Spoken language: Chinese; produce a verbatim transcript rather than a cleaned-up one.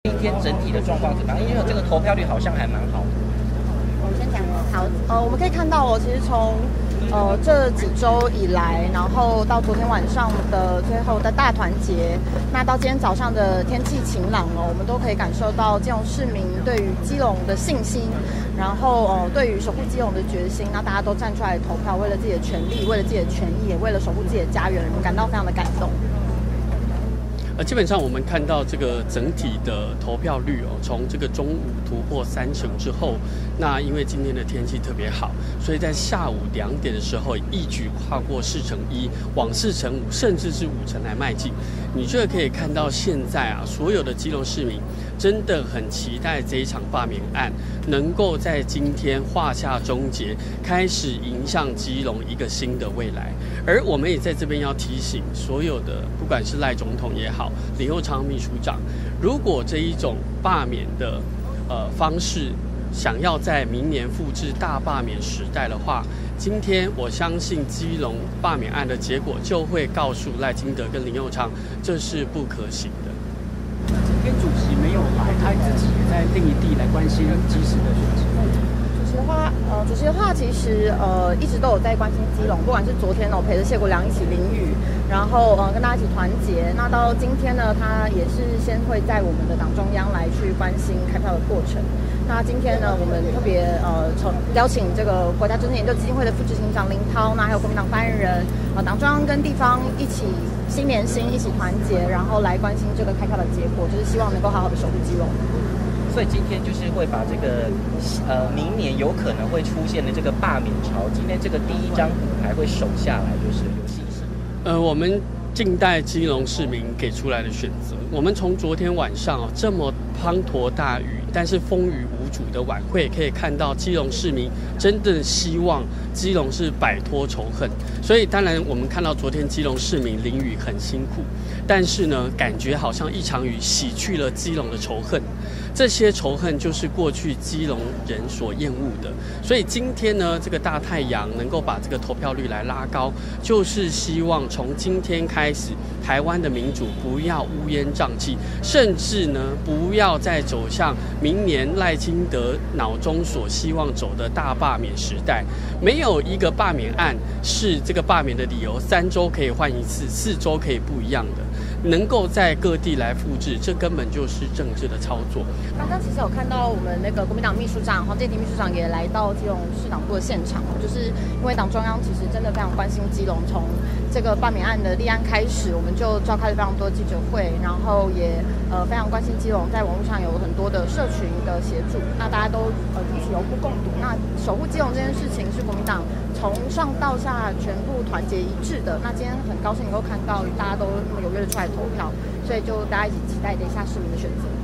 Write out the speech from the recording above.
今天整体的状况怎么样？因为这个投票率好像还蛮好的。 我先讲好，呃，我们可以看到哦，其实从呃这几周以来，然后到昨天晚上的最后的大团结，那到今天早上的天气晴朗哦，我们都可以感受到基隆市民对于基隆的信心，然后呃对于守护基隆的决心，那大家都站出来投票，为了自己的权利，为了自己的权益，也为了守护自己的家园，我们感到非常的感动。 呃，基本上我们看到这个整体的投票率哦，从这个中午突破三成之后，那因为今天的天气特别好，所以在下午两点的时候一举跨过四成一，往四成五甚至是五成来迈进。你就可以看到现在啊，所有的基隆市民真的很期待这一场罢免案能够在今天画下终结，开始迎向基隆一个新的未来。而我们也在这边要提醒所有的，不管是赖总统也好，林右昌秘书长，如果这一种罢免的呃方式想要在明年复制大罢免时代的话，今天我相信基隆罢免案的结果就会告诉赖清德跟林右昌，这是不可行的。 今天主席没有来，他自己也在另一地来关心基时的选情。 主席的话，呃，主席的话其实呃一直都有在关心基隆，不管是昨天哦陪着谢国良一起淋雨，然后呃跟大家一起团结，那到今天呢，他也是先会在我们的党中央来去关心开票的过程。那今天呢，我们特别呃从邀请这个国家政治研究基金会的副执行长林涛，那还有国民党发言人，呃党中央跟地方一起心连心，一起团结，然后来关心这个开票的结果，就是希望能够好好的守护基隆。 所以今天就是会把这个呃明年有可能会出现的这个罢免潮，今天这个第一张骨牌会守下来，就是有信心。 呃，我们静待基隆市民给出来的选择。我们从昨天晚上哦这么滂沱大雨，但是风雨无阻的晚会，可以看到基隆市民真的希望基隆是摆脱仇恨。所以当然我们看到昨天基隆市民淋雨很辛苦，但是呢，感觉好像一场雨洗去了基隆的仇恨。这些仇恨就是过去基隆人所厌恶的，所以今天呢，这个大太阳能够把这个投票率来拉高，就是希望从今天开始，台湾的民主不要乌烟瘴气，甚至呢，不要再走向明年赖清德脑中所希望走的大罢免时代。没有一个罢免案是这个罢免的理由，三周可以换一次，四周可以不一样的。能够在各地来复制，这根本就是政治的操作。 刚刚其实有看到我们那个国民党秘书长黄健庭秘书长也来到基隆市党部的现场，就是因为党中央其实真的非常关心基隆，从这个罢免案的立案开始，我们就召开了非常多记者会，然后也呃非常关心基隆，在网络上有很多的社群的协助，那大家都呃一起有目共睹。那守护基隆这件事情是国民党从上到下全部团结一致的。那今天很高兴能够看到大家都那么踊跃的出来投票，所以就大家一起期待等一下市民的选择。